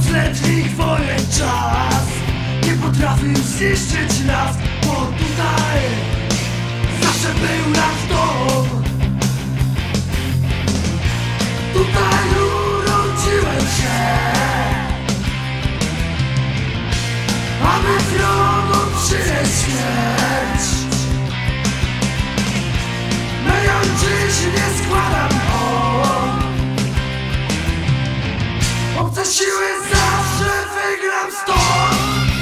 Letnich wojen czas nie potrafił zniszczyć nas, bo tutaj zawsze był nasz dom. Tutaj urodziłem się, aby wrogom przynieść śmierć. Myjąc dziś nie składam hołd. Obce siły zawsze wygram stąd.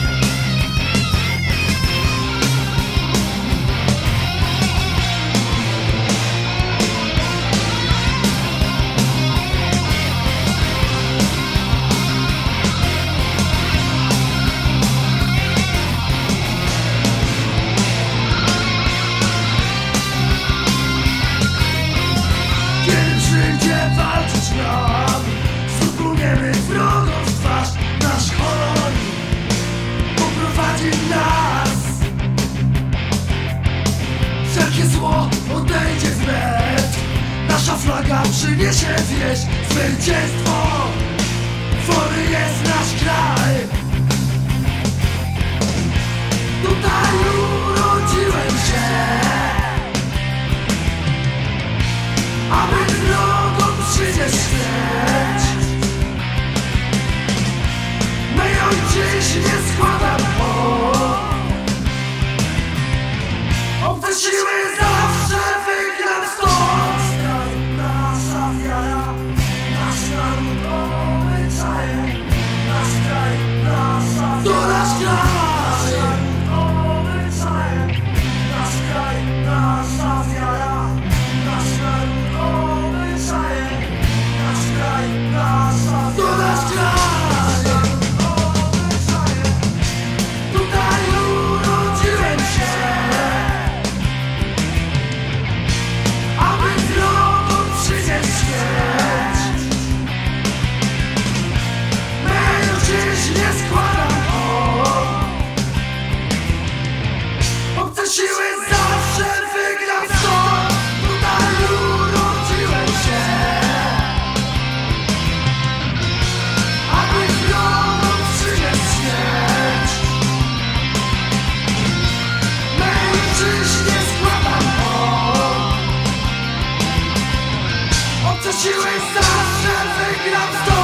Kiedy przyjdzie walczyć nam, spróbujemy wrogom w twarz. Nasz honor poprowadzi nas. Wszelkie zło odejdzie wnet. Nasza flaga przyniesie wieść, zwycięstwo. Wolny jest nasz kraj. Tutaj urodziłem się, aby wrogom przynieść śmierć. Myjąc dziś nie składam hołd. Obce siły zawsze wygram stąd. Nasza wiara, nasz naród, obyczaje. Nasz kraj, nasza wiara, to nasz kraj. Obyczaje. Nasz kraj, nasza wiara. Nasz naród, obyczaje. Nasz kraj, nasza wiara, to nasz kraj. Tutaj urodziłem się, aby wrogom przynieść śmierć. Myjąc dziś nie składam hołd. Obce siły zawsze wygram stąd. Tutaj urodziłem się, aby wrogom przynieść śmierć. Myjąc dziś nie składam hołd. Obce siły zawsze wygram stąd.